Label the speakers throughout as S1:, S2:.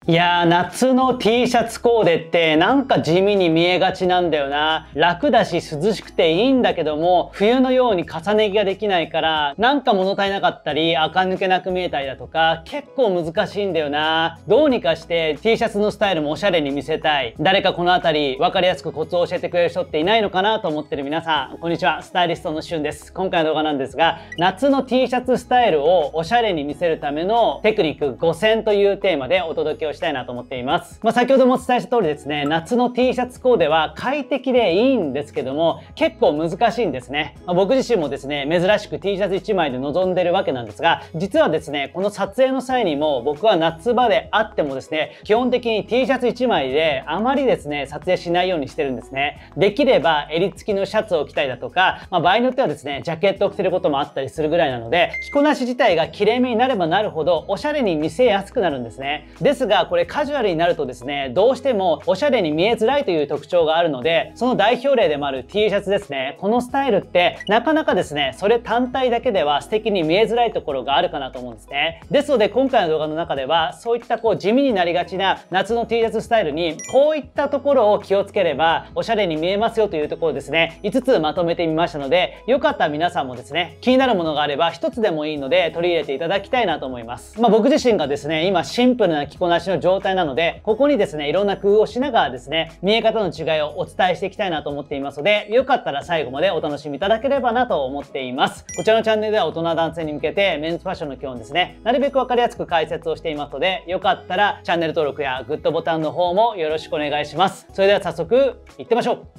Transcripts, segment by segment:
S1: いやー、夏の T シャツコーデってなんか地味に見えがちなんだよな。楽だし涼しくていいんだけども、冬のように重ね着ができないから、なんか物足りなかったり、垢抜けなく見えたりだとか、結構難しいんだよな。どうにかして T シャツのスタイルもおしゃれに見せたい。誰かこのあたり分かりやすくコツを教えてくれる人っていないのかなと思ってる皆さん、こんにちは。スタイリストのしゅんです。今回の動画なんですが、夏の T シャツスタイルをおしゃれに見せるためのテクニック5選というテーマでお届けをしたいなと思っています。先ほどもお伝えした通りですね、夏の T シャツコーデは快適でいいんですけども、結構難しいんですね。僕自身もですね、珍しく T シャツ1枚で臨んでるわけなんですが、実はですね、この撮影の際にも僕は夏場であってもですね、基本的に T シャツ1枚であまりですね、撮影しないようにしてるんですね。できれば襟付きのシャツを着たりだとか、場合によってはですね、ジャケットを着てることもあったりするぐらいなので、着こなし自体がきれいめになればなるほど、おしゃれに見せやすくなるんですね。ですが、これカジュアルになるとですね、どうしてもおしゃれに見えづらいという特徴があるので、その代表例でもある T シャツですね。このスタイルってなかなかですね、それ単体だけでは素敵に見えづらいところがあるかなと思うんですね。ですので今回の動画の中では、そういった地味になりがちな夏の T シャツスタイルに、こういったところを気をつければおしゃれに見えますよというところですね、5つまとめてみましたので、よかったら皆さんもですね、気になるものがあれば1つでもいいので取り入れていただきたいなと思います。僕自身がですね、今シンプルな着こなしの状態なので、ここにですね、いろんな工夫をしながらですね、見え方の違いをお伝えしていきたいなと思っていますので、よかったら最後までお楽しみいただければなと思っています。こちらのチャンネルでは大人男性に向けてメンズファッションの基本ですね、なるべくわかりやすく解説をしていますので、よかったらチャンネル登録やグッドボタンの方もよろしくお願いします。それでは早速いってみましょう。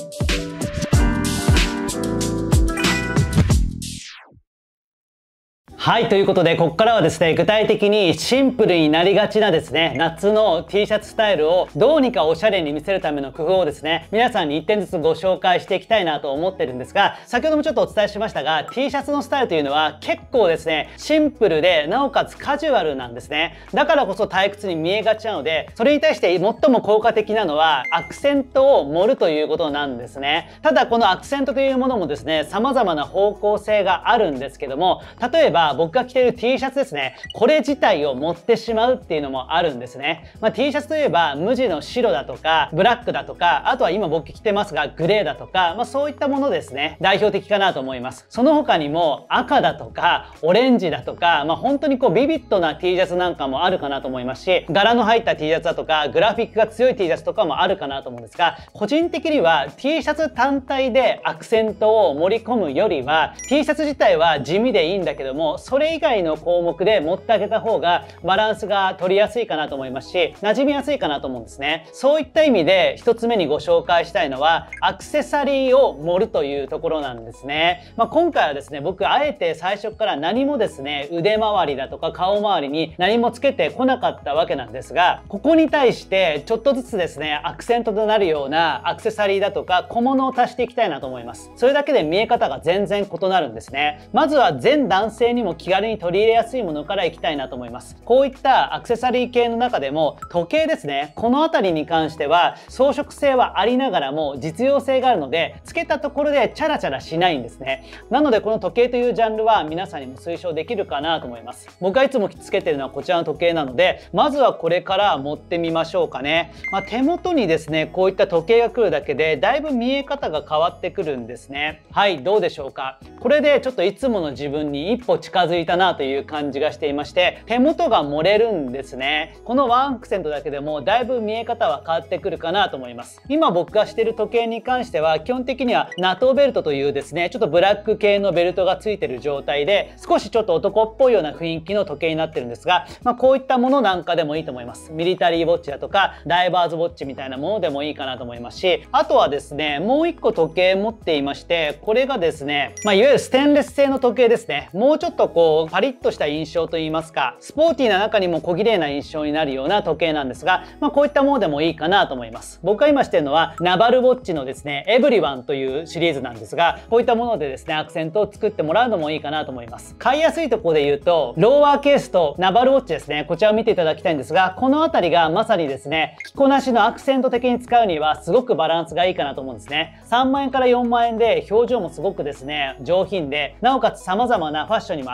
S1: はい、ということで、ここからはですね、具体的にシンプルになりがちなですね、夏の T シャツスタイルをどうにかおしゃれに見せるための工夫をですね、皆さんに1点ずつご紹介していきたいなと思ってるんですが、先ほどもちょっとお伝えしましたが、T シャツのスタイルというのは結構ですね、シンプルで、なおかつカジュアルなんですね。だからこそ退屈に見えがちなので、それに対して最も効果的なのは、アクセントを盛るということなんですね。ただ、このアクセントというものもですね、様々な方向性があるんですけども、例えば、僕が着ている T シャツですね。これ自体を持ってしまうっていうのもあるんですね。T シャツといえば無地の白だとか、ブラックだとか、あとは今僕着てますがグレーだとか、そういったものですね。代表的かなと思います。その他にも赤だとか、オレンジだとか、本当にビビッドな T シャツなんかもあるかなと思いますし、柄の入った T シャツだとか、グラフィックが強い T シャツとかもあるかなと思うんですが、個人的には T シャツ単体でアクセントを盛り込むよりは、T シャツ自体は地味でいいんだけども、それ以外の項目で持ってあげた方がバランスが取りやすいかなと思いますし、馴染みやすいかなと思うんですね。そういった意味で一つ目にご紹介したいのは、アクセサリーを盛るというところなんですね。今回はですね、僕あえて最初から何もですね、腕周りだとか顔周りに何もつけてこなかったわけなんですが、ここに対してちょっとずつですね、アクセントとなるようなアクセサリーだとか小物を足していきたいなと思います。それだけで見え方が全然異なるんですね。まずは全男性にも気軽に取り入れやすいものからいきたいなと思います。こういったアクセサリー系の中でも時計ですね。この辺りに関しては装飾性はありながらも実用性があるので、つけたところでチャラチャラしないんですね。なのでこの時計というジャンルは皆さんにも推奨できるかなと思います。僕がいつもつけてるのはこちらの時計なので、まずはこれから持ってみましょうかね。手元にですね、こういった時計が来るだけでだいぶ見え方が変わってくるんですね。はい、どうでしょうか。これでちょっといつもの自分に一歩近づいたなという感じがしていまして、手元が漏れるんですね。このワンアクセントだけでもだいぶ見え方は変わってくるかなと思います。今僕がしている時計に関しては基本的にはナトーベルトというですね、ちょっとブラック系のベルトがついている状態で、少しちょっと男っぽいような雰囲気の時計になってるんですが、こういったものなんかでもいいと思います。ミリタリーウォッチだとかダイバーズウォッチみたいなものでもいいかなと思いますし、あとはですね、もう一個時計持っていまして、これがですね、いわゆるステンレス製の時計ですね。もうちょっとパリッとした印象といいますか、スポーティーな中にも小綺麗な印象になるような時計なんですが、こういったものでもいいかなと思います。僕が今してるのはナバルウォッチのですね、エブリワンというシリーズなんですが、こういったものでですね、アクセントを作ってもらうのもいいかなと思います。買いやすいところで言うと、ローワーケースとナバルウォッチですね、こちらを見ていただきたいんですが、この辺りがまさにですね、着こなしのアクセント的に使うにはすごくバランスがいいかなと思うんですね。3万円から4万円で表情もすごくですね、上品で、なおかつ様々なファッションにも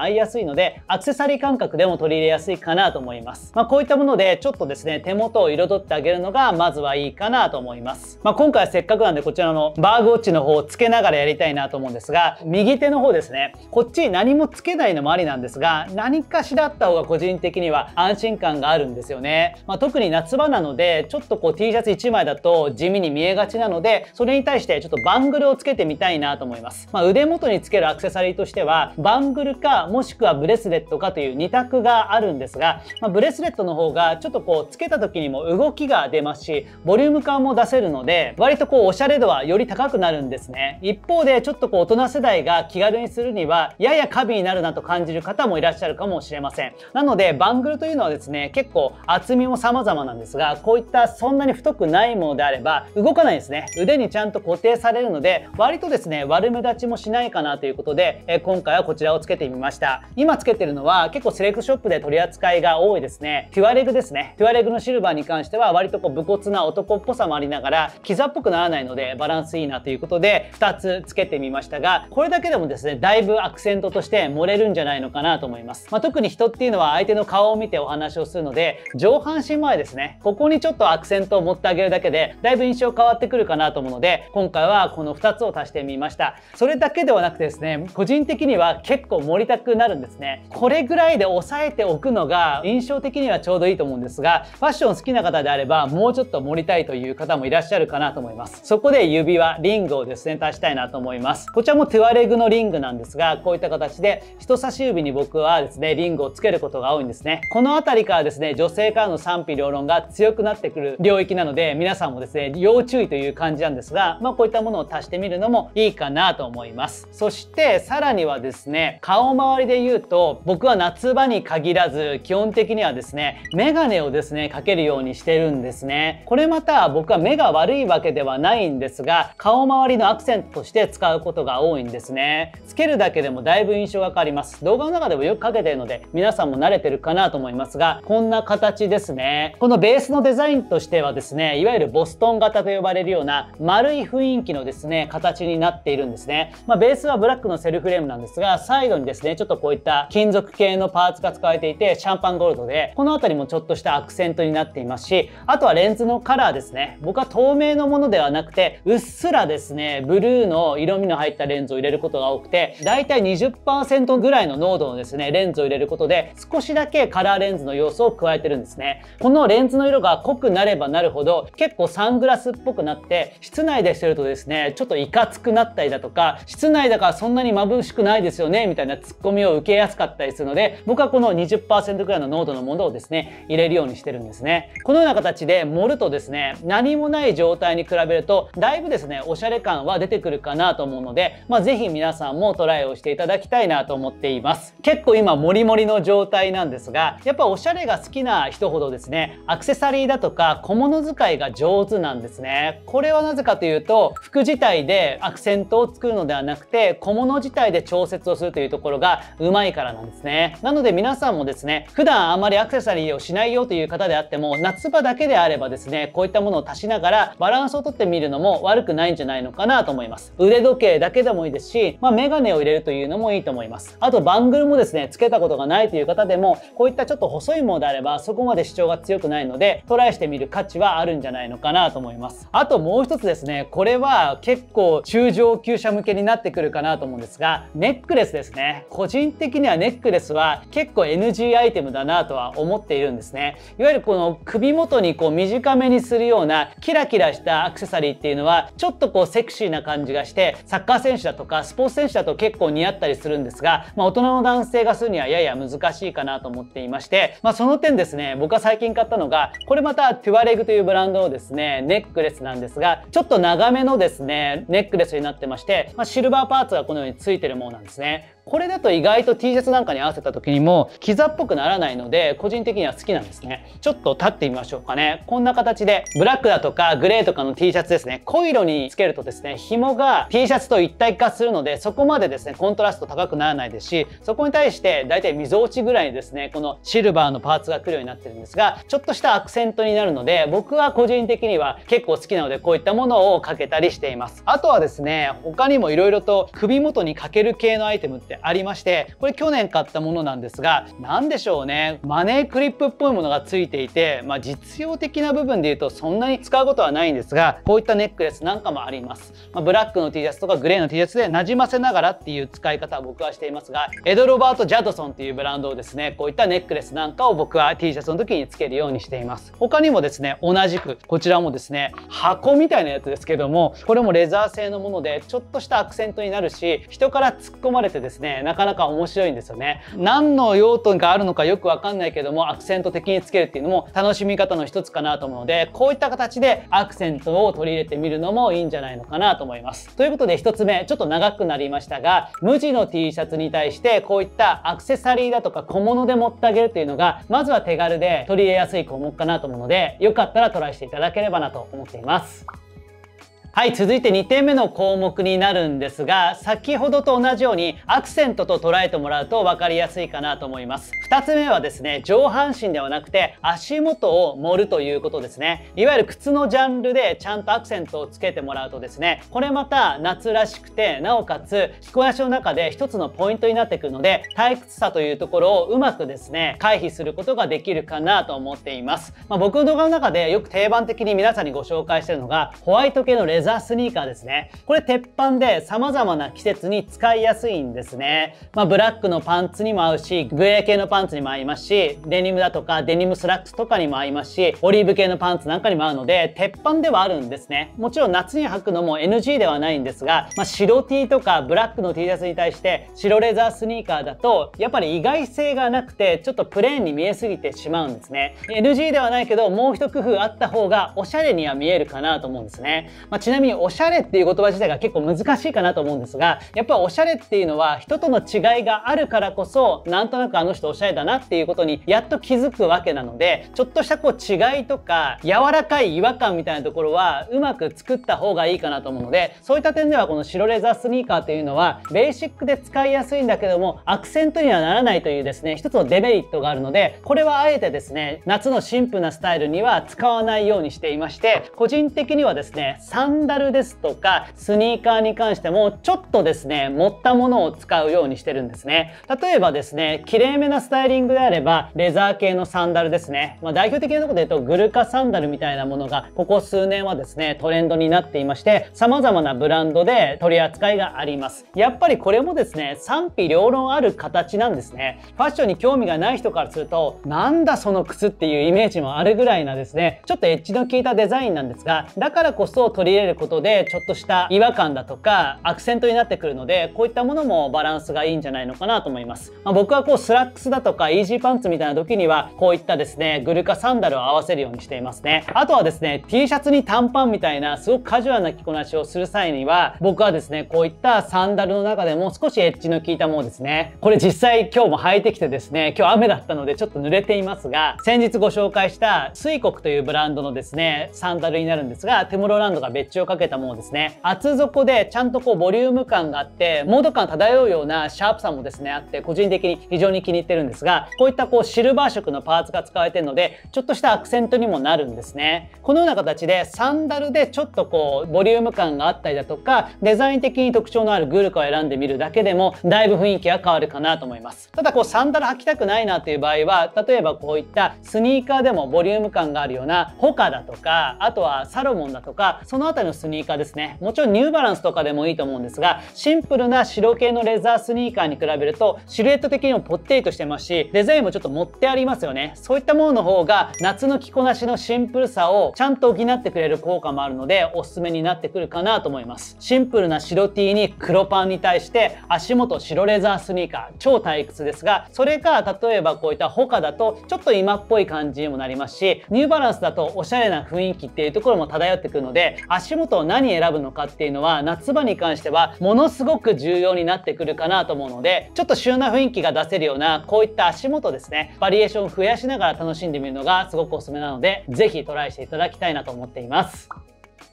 S1: 合いやすいので、アクセサリー感覚でも取り入れやすいかなと思います。こういったものでちょっとですね、手元を彩ってあげるのがまずはいいかなと思います。今回はせっかくなんでこちらのバーグウォッチの方をつけながらやりたいなと思うんですが、右手の方ですね、こっち何もつけないのもありなんですが、何かしらあった方が個人的には安心感があるんですよね。特に夏場なので、ちょっとT シャツ1枚だと地味に見えがちなので、それに対してちょっとバングルをつけてみたいなと思います。腕元につけるアクセサリーとしては、バングルかもしくはブレスレットかという2択があるんですが、ブレスレットの方がちょっとつけた時にも動きが出ますし、ボリューム感も出せるので、割とおしゃれ度はより高くなるんですね。一方でちょっと大人世代が気軽にするにはやや過敏になるなと感じる方もいらっしゃるかもしれません。なのでバングルというのはですね、結構厚みも様々なんですが、こういったそんなに太くないものであれば動かないですね。腕にちゃんと固定されるので、割とですね、悪目立ちもしないかなということで、今回はこちらをつけてみました。今つけてるのは結構セレクトショップで取り扱いが多いですね、テュアレグですね。テュアレグのシルバーに関しては割と武骨な男っぽさもありながらキザっぽくならないのでバランスいいなということで2つつけてみましたが、これだけでもですね、だいぶアクセントとして盛れるんじゃないのかなと思います。特に人っていうのは相手の顔を見てお話をするので、上半身前ですね、ここにちょっとアクセントを持ってあげるだけでだいぶ印象変わってくるかなと思うので、今回はこの2つを足してみました。それだけではなくてですね、個人的には結構盛りたくなるんですね。これぐらいで抑えておくのが印象的にはちょうどいいと思うんですが、ファッション好きな方であればもうちょっと盛りたいという方もいらっしゃるかなと思います。そこで指輪、リングをですね、足したいなと思います。こちらもトゥアレグのリングなんですが、こういった形で人差し指に僕はですね、リングをつけることが多いんですね。この辺りからですね、女性からの賛否両論が強くなってくる領域なので、皆さんもですね、要注意という感じなんですが、こういったものを足してみるのもいいかなと思います。そしてさらにはですね、顔周りで言うと、僕は夏場に限らず基本的にはですね、メガネをですね、かけるようにしてるんですね。これまた僕は目が悪いわけではないんですが、顔周りのアクセントとして使うことが多いんですね。つけるだけでもだいぶ印象が変わります。動画の中でもよくかけてるので皆さんも慣れてるかなと思いますが、こんな形ですね。このベースのデザインとしてはですね、いわゆるボストン型と呼ばれるような丸い雰囲気のですね、形になっているんですね。ベースはブラックのセルフレームなんですが、サイドにですね、ちょっとこういった金属系のパーツが使われていて、シャンパンゴールドで、この辺りもちょっとしたアクセントになっていますし、あとはレンズのカラーですね。僕は透明のものではなくて、うっすらですね、ブルーの色味の入ったレンズを入れることが多くて、だいたい 20% ぐらいの濃度のですね、レンズを入れることで、少しだけカラーレンズの要素を加えてるんですね。このレンズの色が濃くなればなるほど、結構サングラスっぽくなって、室内でしてるとですね、ちょっといかつくなったりだとか、室内だからそんなに眩しくないですよね、みたいなツッコミを受けやすかったりするので、僕はこの 20% ぐらいの濃度のものをですね、入れるようにしてるんですね。このような形で盛るとですね、何もない状態に比べると、だいぶですね、おしゃれ感は出てくるかなと思うので、ぜひ皆さんもトライをしていただきたいなと思っています。結構今モリモリの状態なんですが、やっぱおしゃれが好きな人ほどですね、アクセサリーだとか小物使いが上手なんですね。これはなぜかというと、服自体でアクセントを作るのではなくて、小物自体で調節をするというところがうまいからなんですね。なので皆さんもですね、普段あまりアクセサリーをしないよという方であっても、夏場だけであればですね、こういったものを足しながらバランスをとってみるのも悪くないんじゃないのかなと思います。腕時計だけでもいいですし、メガネを入れるというのもいいと思います。あとバングルもですね、つけたことがないという方でも、こういったちょっと細いものであればそこまで主張が強くないので、トライしてみる価値はあるんじゃないのかなと思います。あともう一つですね、これは結構中上級者向けになってくるかなと思うんですが、ネックレスですね。個人的にはネックレスは結構 NG アイテムだなとは思っているんですね。いわゆるこの首元に短めにするようなキラキラしたアクセサリーっていうのはちょっとセクシーな感じがして、サッカー選手だとかスポーツ選手だと結構似合ったりするんですが、大人の男性がするにはやや難しいかなと思っていまして、その点ですね、僕が最近買ったのが、これまたトゥアレグというブランドのですね、ネックレスなんですが、ちょっと長めのですね、ネックレスになってまして、シルバーパーツがこのようについてるものなんですね。これだと意外と T シャツなんかに合わせた時にもキザっぽくならないので、個人的には好きなんですね。ちょっと立ってみましょうかね。こんな形でブラックだとかグレーとかの T シャツですね、濃い色につけるとですね、紐が T シャツと一体化するので、そこまでですねコントラスト高くならないですし、そこに対してだいたい溝落ちぐらいにですね、このシルバーのパーツが来るようになってるんですが、ちょっとしたアクセントになるので、僕は個人的には結構好きなので、こういったものをかけたりしています。あとはですね、他にも色々と首元にかける系のアイテムってってありまして、これ去年買ったものなんですが、何でしょうね、マネークリップっぽいものがついていて、実用的な部分で言うとそんなに使うことはないんですが、こういったネックレスなんかもあります。ブラックの T シャツとかグレーの T シャツでなじませながらっていう使い方は僕はしていますが、エド・ロバート・ジャドソンっていうブランドをですね、こういったネックレスなんかを僕は T シャツの時につけるようにしています。他にもですね、同じくこちらもですね、箱みたいなやつですけども、これもレザー製のものでちょっとしたアクセントになるし、人から突っ込まれてですね、なかなか面白いんですよね。何の用途があるのかよくわかんないけども、アクセント的につけるっていうのも楽しみ方の一つかなと思うので、こういった形でアクセントを取り入れてみるのもいいんじゃないのかなと思います。ということで1つ目、ちょっと長くなりましたが、無地の T シャツに対してこういったアクセサリーだとか小物で持ってあげるというのが、まずは手軽で取り入れやすい項目かなと思うので、よかったらトライしていただければなと思っています。はい、続いて2点目の項目になるんですが、先ほどと同じようにアクセントと捉えてもらうと分かりやすいかなと思います。2つ目はですね、上半身ではなくて足元を盛るということですね。いわゆる靴のジャンルでちゃんとアクセントをつけてもらうとですね、これまた夏らしくて、なおかつ着こなしの中で一つのポイントになってくるので、退屈さというところをうまくですね、回避することができるかなと思っています。僕の動画の中でよく定番的に皆さんにご紹介しているのが、ホワイト系のレザースニーカーですね。これ鉄板で様々な季節に使いやすいんですね。ブラックのパンツにも合うし、グレー系のパンツにも合いますし、デニムだとかデニムスラックスとかにも合いますし、オリーブ系のパンツなんかにも合うので、鉄板ではあるんですね。もちろん夏に履くのも NG ではないんですが、白 T とかブラックの T シャツに対して白レザースニーカーだと、やっぱり意外性がなくて、ちょっとプレーンに見えすぎてしまうんですね。NG ではないけど、もう一工夫あった方がおしゃれには見えるかなと思うんですね。ちなみにおしゃれっていう言葉自体が結構難しいかなと思うんですが、やっぱりおしゃれっていうのは人との違いがあるからこそ、なんとなくあの人おしゃれだなっていうことにやっと気づくわけなので、ちょっとした違いとか柔らかい違和感みたいなところはうまく作った方がいいかなと思うので、そういった点ではこの白レザースニーカーというのはベーシックで使いやすいんだけども、アクセントにはならないというですね、一つのデメリットがあるので、これはあえてですね、夏のシンプルなスタイルには使わないようにしていまして、個人的にはですね、サンダルですとかスニーカーに関してもちょっとですね、持ったものを使うようにしてるんですね。例えばですね、綺麗めなスタイリングであればレザー系のサンダルですね。代表的なところで言うとグルカサンダルみたいなものがここ数年はですね、トレンドになっていまして、様々なブランドで取り扱いがあります。やっぱりこれもですね、賛否両論ある形なんですね。ファッションに興味がない人からすると、なんだその靴っていうイメージもあるぐらいなですね、ちょっとエッジの効いたデザインなんですが、だからこそ取り入れることでちょっとした違和感だとかアクセントになってくるので、こういったものもバランスがいいんじゃないのかなと思います。僕はスラックスだとかイージーパンツみたいな時にはこういったですね、グルカサンダルを合わせるようにしていますね。あとはですね、 T シャツに短パンみたいなすごくカジュアルな着こなしをする際には、僕はですね、こういったサンダルの中でも少しエッジの効いたものですね。これ実際今日も履いてきてですね、今日雨だったのでちょっと濡れていますが、先日ご紹介した水国というブランドのですね、サンダルになるんですが、テムロランドが別注をかけたものですね。厚底でちゃんとボリューム感があってモード感漂うようなシャープさもですねあって、個人的に非常に気に入ってるんですが、こういったシルバー色のパーツが使われているので、ちょっとしたアクセントにもなるんですね。このような形でサンダルでちょっとボリューム感があったりだとか、デザイン的に特徴のあるグルカを選んでみるだけでもだいぶ雰囲気が変わるかなと思います。ただサンダル履きたくないなという場合は、例えばこういったスニーカーでもボリューム感があるようなホカだとか、あとはサロモンだとか、そのあたりのスニーカーですね。もちろんニューバランスとかでもいいと思うんですが、シンプルな白系のレザースニーカーに比べるとシルエット的にもぽってりとしてますし、デザインもちょっと持ってありますよね。そういったものの方が夏の着こなしのシンプルさをちゃんと補ってくれる効果もあるので、おすすめになってくるかなと思います。シンプルな白 T に黒パンに対して足元白レザースニーカー、超退屈ですが、それか例えばこういったホカだとちょっと今っぽい感じにもなりますし、ニューバランスだとおしゃれな雰囲気っていうところも漂ってくるので、足元を何選ぶのかっていうのは夏場に関してはものすごく重要になってくるかなと思うので、ちょっと旬な雰囲気が出せるようなこういった足元ですね、バリエーションを増やしながら楽しんでみるのがすごくおすすめなので、是非トライしていただきたいなと思っています。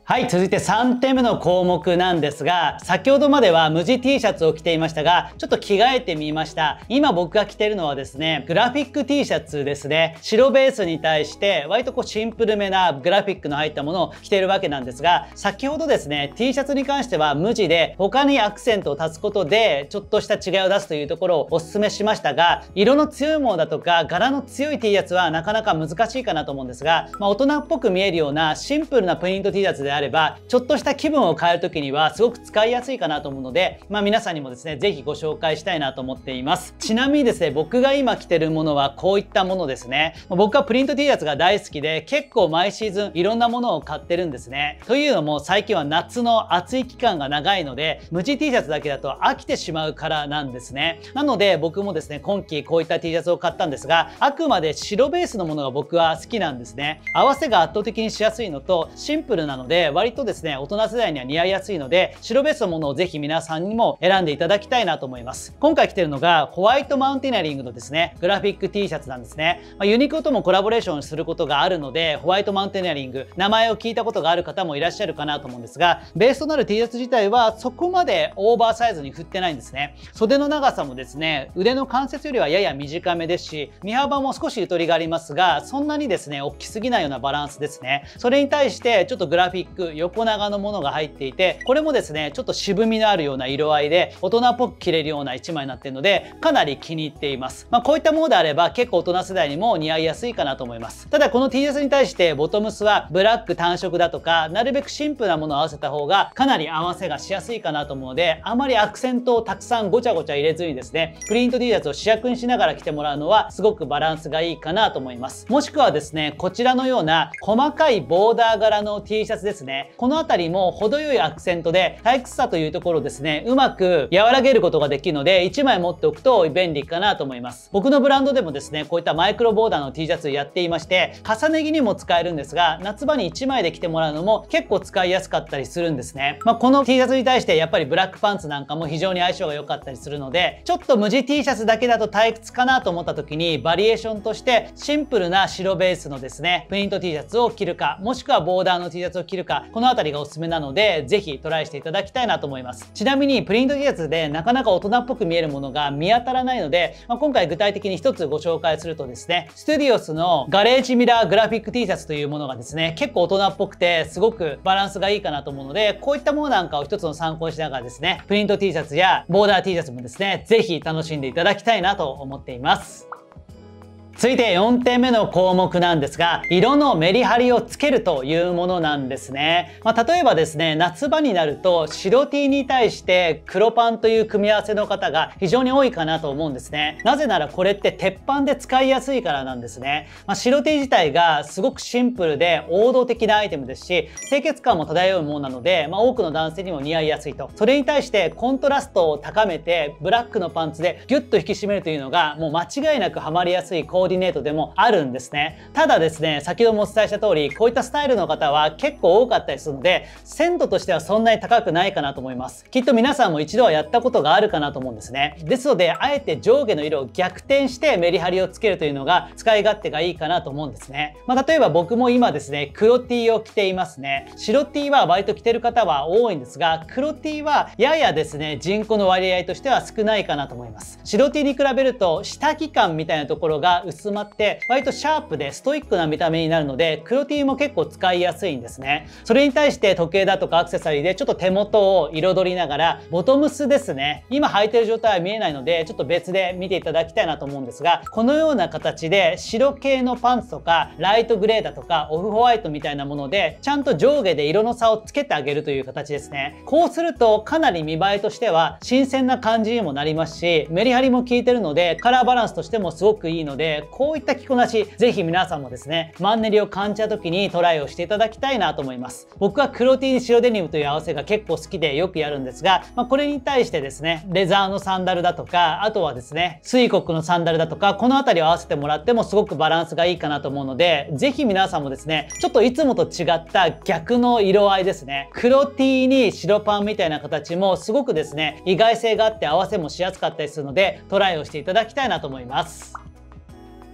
S1: はい、続いて3点目の項目なんですが、先ほどまでは無地 T シャツを着ていましたが、ちょっと着替えてみました。今僕が着てるのはですね、グラフィック T シャツですね。白ベースに対して割とシンプルめなグラフィックの入ったものを着ているわけなんですが、先ほどですね、T シャツに関しては無地で他にアクセントを足すことでちょっとした違いを出すというところをお勧めしましたが、色の強いものだとか柄の強い T シャツはなかなか難しいかなと思うんですが、大人っぽく見えるようなシンプルなプリント T シャツであれば、ちょっとした気分を変える時にはすごく使いやすいかなと思うので、皆さんにもですね、ぜひご紹介したいなと思っています。ちなみにですね、僕が今着てるものはこういったものですね。僕はプリント T シャツが大好きで、結構毎シーズンいろんなものを買ってるんですね。というのも最近は夏の暑い期間が長いので、無地 T シャツだけだと飽きてしまうからなんですね。なので僕もですね、今季こういった T シャツを買ったんですが、あくまで白ベースのものが僕は好きなんですね。合わせが圧倒的にしやすいのとシンプルなので、割とですね、大人世代には似合いやすいので、白ベースのものをぜひ皆さんにも選んでいただきたいなと思います。今回着てるのがホワイトマウンテニアリングのですね、グラフィック T シャツなんですね。ユニクロともコラボレーションすることがあるので、ホワイトマウンテニアリング、名前を聞いたことがある方もいらっしゃるかなと思うんですが、ベースとなる T シャツ自体はそこまでオーバーサイズに振ってないんですね。袖の長さもですね、腕の関節よりはやや短めですし、身幅も少しゆとりがありますが、そんなにですね、大きすぎないようなバランスですね。それに対してちょっとグラフィック、横長のものが入っていて、これもですね、ちょっと渋みのあるような色合いで大人っぽく着れるような一枚になっているので、かなり気に入っています。こういったものであれば結構大人世代にも似合いやすいかなと思います。ただこの T シャツに対してボトムスはブラック単色だとか、なるべくシンプルなものを合わせた方がかなり合わせがしやすいかなと思うので、あまりアクセントをたくさんごちゃごちゃ入れずにですね、プリント T シャツを主役にしながら着てもらうのはすごくバランスがいいかなと思います。もしくはですね、こちらのような細かいボーダー柄の T シャツですね。この辺りも程よいアクセントで退屈さというところをですね、うまく和らげることができるので、1枚持っておくと便利かなと思います。僕のブランドでもですね、こういったマイクロボーダーの T シャツやっていまして、重ね着にも使えるんですが、夏場に1枚で着てもらうのも結構使いやすかったりするんですね。この T シャツに対してやっぱりブラックパンツなんかも非常に相性が良かったりするので、ちょっと無地 T シャツだけだと退屈かなと思った時に、バリエーションとしてシンプルな白ベースのですね、プリント T シャツを着るか、もしくはボーダーの T シャツを着るか、この辺りがおすすめなので、ぜひトライしていただきたいなと思います。ちなみにプリント T シャツでなかなか大人っぽく見えるものが見当たらないので、今回具体的に一つご紹介するとですね、ステディオスのガレージミラーグラフィック T シャツというものがですね、結構大人っぽくてすごくバランスがいいかなと思うので、こういったものなんかを一つの参考にしながらですね、プリント T シャツやボーダー T シャツもですね、ぜひ楽しんでいただきたいなと思っています。続いて4点目の項目なんですが、色のメリハリをつけるというものなんですね。例えばですね、夏場になると白 T に対して黒パンという組み合わせの方が非常に多いかなと思うんですね。なぜならこれって鉄板で使いやすいからなんですね。白 T 自体がすごくシンプルで王道的なアイテムですし、清潔感も漂うものなので、多くの男性にも似合いやすいと。それに対してコントラストを高めてブラックのパンツでギュッと引き締めるというのがもう間違いなくハマりやすいコーディネートでもあるんですね。ただですね、先ほどもお伝えした通り、こういったスタイルの方は結構多かったりするので、鮮度としてはそんなに高くないかなと思います。きっと皆さんも一度はやったことがあるかなと思うんですね。ですので、あえて上下の色を逆転してメリハリをつけるというのが使い勝手がいいかなと思うんですね。例えば僕も今ですね、黒 T を着ていますね。白 T は割と着てる方は多いんですが、黒 T はややですね、人口の割合としては少ないかなと思います。白 T に比べると下着感みたいなところが薄まって、割とシャープでストイックな見た目になるので、黒 T も結構使いやすいんですね。それに対して時計だとかアクセサリーでちょっと手元を彩りながら、ボトムスですね。今履いてる状態は見えないので、ちょっと別で見ていただきたいなと思うんですが、このような形で白系のパンツとか、ライトグレーだとか、オフホワイトみたいなもので、ちゃんと上下で色の差をつけてあげるという形ですね。こうするとかなり見栄えとしては新鮮な感じにもなりますし、メリハリも効いてるので、カラーバランスとしてもすごくいいので、こういった着こなし、ぜひ皆さんもですね、マンネリを感じた時にトライをしていただきたいなと思います。僕は黒 T に白デニムという合わせが結構好きでよくやるんですが、これに対してですね、レザーのサンダルだとか、あとはですね、水黒のサンダルだとか、この辺りを合わせてもらってもすごくバランスがいいかなと思うので、ぜひ皆さんもですね、ちょっといつもと違った逆の色合いですね。黒 T に白パンみたいな形もすごくですね、意外性があって合わせもしやすかったりするので、トライをしていただきたいなと思います。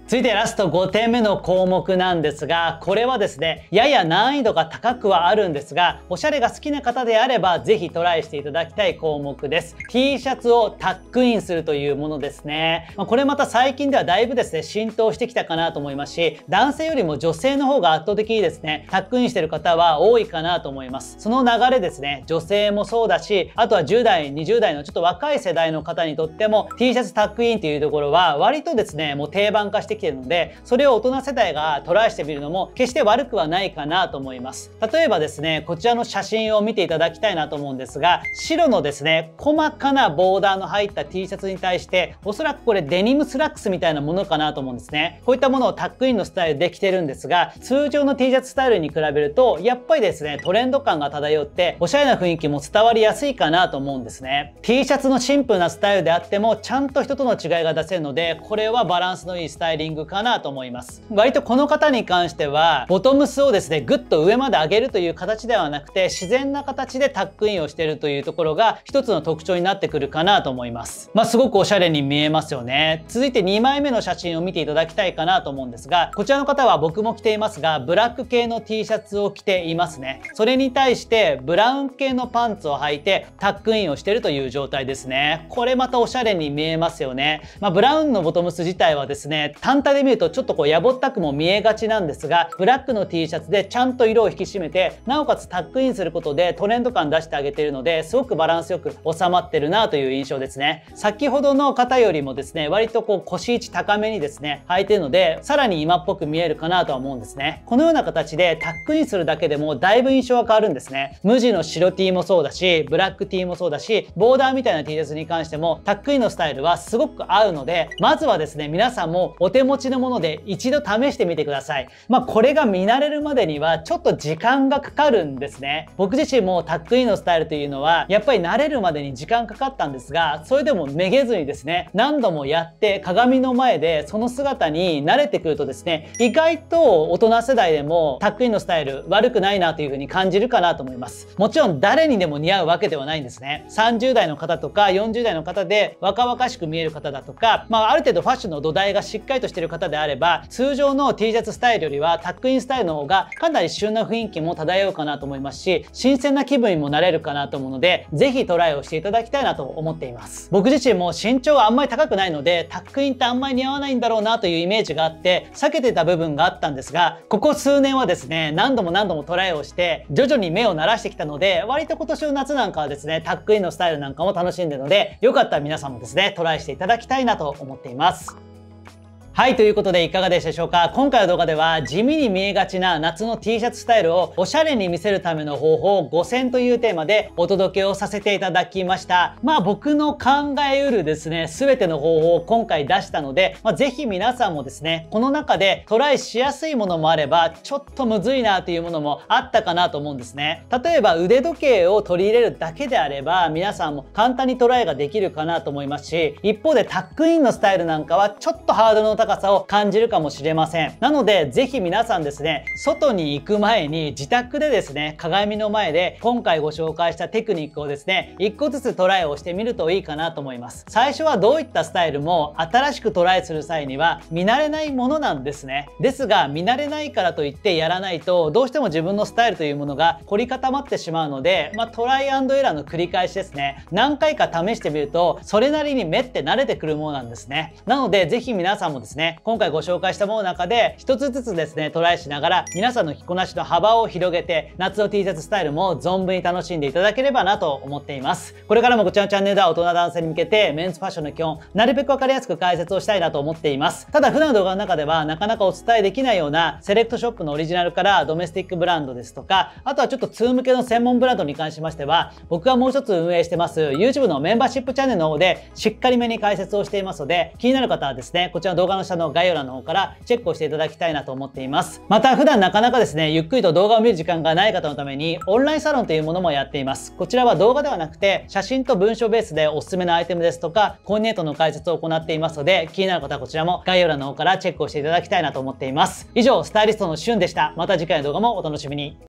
S1: 続いてラスト5点目の項目なんですが、これはですね、やや難易度が高くはあるんですが、おしゃれが好きな方であればぜひトライしていただきたい項目です。T シャツをタックインするというものですね。これまた最近ではだいぶですね、浸透してきたかなと思いますし、男性よりも女性の方が圧倒的にですね、タックインしてる方は多いかなと思います。その流れですね、女性もそうだし、あとは10代、20代のちょっと若い世代の方にとっても T シャツタックインというところは割とですね、もう定番化してきているので、それを大人世代がトライしてみるのも決して悪くはないかなと思います。例えばですね、こちらの写真を見ていただきたいなと思うんですが、白のですね、細かなボーダーの入った T シャツに対して、おそらくこれデニムスラックスみたいなものかなと思うんですね。こういったものをタックインのスタイルで着てるんですが、通常の T シャツスタイルに比べるとやっぱりですね、トレンド感が漂っておしゃれな雰囲気も伝わりやすいかなと思うんですね。 T シャツのシンプルなスタイルであってもちゃんと人との違いが出せるので、これはバランスのいいスタイリングかなと思います。割とこの方に関してはボトムスをですね、ぐっと上まで上げるという形ではなくて、自然な形でタックインをしているというところが一つの特徴になってくるかなと思います。すごくおしゃれに見えますよね。続いて2枚目の写真を見ていただきたいかなと思うんですが、こちらの方は僕も着ていますが、ブラック系の T シャツを着ていますね。それに対してブラウン系のパンツを履いてタックインをしているという状態ですね。これまたおしゃれに見えますよね。ブラウンのボトムス自体はですね、単体で見るとちょっとこうやぼったくも見えがちなんですが、ブラックの T シャツでちゃんと色を引き締めて、なおかつタックインすることでトレンド感出してあげているので、すごくバランスよく収まってるなという印象ですね。先ほどの方よりもですね、割とこう腰位置高めにですね履いてるので、さらに今っぽく見えるかなとは思うんですね。このような形でタックインするだけでもだいぶ印象が変わるんですね。無地の白 T もそうだし、ブラック T もそうだし、ボーダーみたいな T シャツに関してもタックインのスタイルはすごく合うので、まずはですね、皆さんもお手持ちのもので一度試してみてください。これが見慣れるまでにはちょっと時間がかかるんですね。僕自身もタックインのスタイルというのはやっぱり慣れるまでに時間かかったんですが、それでもめげずにですね、何度もやって鏡の前でその姿に慣れてくるとですね、意外と大人世代でもタックインのスタイル悪くないなという風に感じるかなと思います。もちろん誰にでも似合うわけではないんですね。30代の方とか40代の方で若々しく見える方だとか、ある程度ファッションの土台がしっかりとしている方であれば、通常の T シャツスタイルよりはタックインスタイルの方がかなり旬な雰囲気も漂うかなと思いますし、新鮮な気分にもなれるかなと思うので、ぜひトライをしていただきたいなと思っています。僕自身も身長があんまり高くないので、タックインってあんまり似合わないんだろうなというイメージがあって避けてた部分があったんですが、ここ数年はですね、何度もトライをして徐々に目を慣らしてきたので、割と今年の夏なんかはですね、タックインのスタイルなんかも楽しんでるので、よかったら皆さんもですね、トライしていただきたいなと思っています。はい、ということでいかがでしたでしょうか。今回の動画では地味に見えがちな夏の T シャツスタイルをおしゃれに見せるための方法5選というテーマでお届けをさせていただきました。僕の考えうるですね、全ての方法を今回出したので、ぜひ皆さんもですね、この中でトライしやすいものもあれば、ちょっとむずいなというものもあったかなと思うんですね。例えば腕時計を取り入れるだけであれば、皆さんも簡単にトライができるかなと思いますし、一方でタックインのスタイルなんかはちょっとハードルの高さを感じるかもしれません。なのでぜひ皆さんですね、外に行く前に自宅でですね、鏡の前で今回ご紹介したテクニックをですね、1個ずつトライをしてみるといいかなと思います。最初はどういったスタイルも新しくトライする際には見慣れないものなんですね。ですが見慣れないからといってやらないと、どうしても自分のスタイルというものが凝り固まってしまうので、トライアンドエラーの繰り返しですね。何回か試してみるとそれなりに目って慣れてくるものなんですね。なのでぜひ皆さんもですね、今回ご紹介したものの中で一つずつですね、トライしながら皆さんの着こなしの幅を広げて、夏の T シャツスタイルも存分に楽しんでいただければなと思っています。これからもこちらのチャンネルでは大人男性に向けてメンズファッションの基本、なるべく分かりやすく解説をしたいなと思っています。ただ普段の動画の中ではなかなかお伝えできないようなセレクトショップのオリジナルからドメスティックブランドですとか、あとはちょっと通向けの専門ブランドに関しましては、僕がもう一つ運営してます YouTube のメンバーシップチャンネルの方でしっかりめに解説をしていますので、気になる方はですね、こちらの動画の下の概要欄の方からチェックをしていただきたいなと思っています。また普段なかなかですね、ゆっくりと動画を見る時間がない方のためにオンラインサロンというものもやっています。こちらは動画ではなくて写真と文章ベースでおすすめのアイテムですとかコーディネートの解説を行っていますので、気になる方はこちらも概要欄の方からチェックをしていただきたいなと思っています。以上、スタイリストのしゅんでした。また次回の動画もお楽しみに。